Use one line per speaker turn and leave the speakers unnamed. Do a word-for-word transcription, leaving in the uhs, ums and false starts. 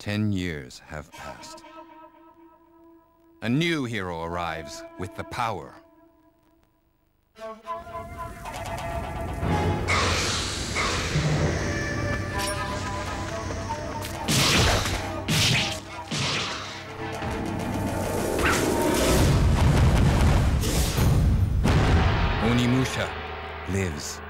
Ten years have passed. A new hero arrives with the power. Onimusha lives.